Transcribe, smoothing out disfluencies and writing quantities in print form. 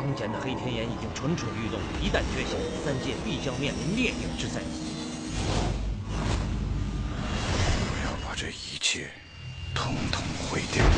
杨戬的黑天眼已经蠢蠢欲动，一旦觉醒，3界必将面临灭顶之灾。 我要把这一切统统毁掉。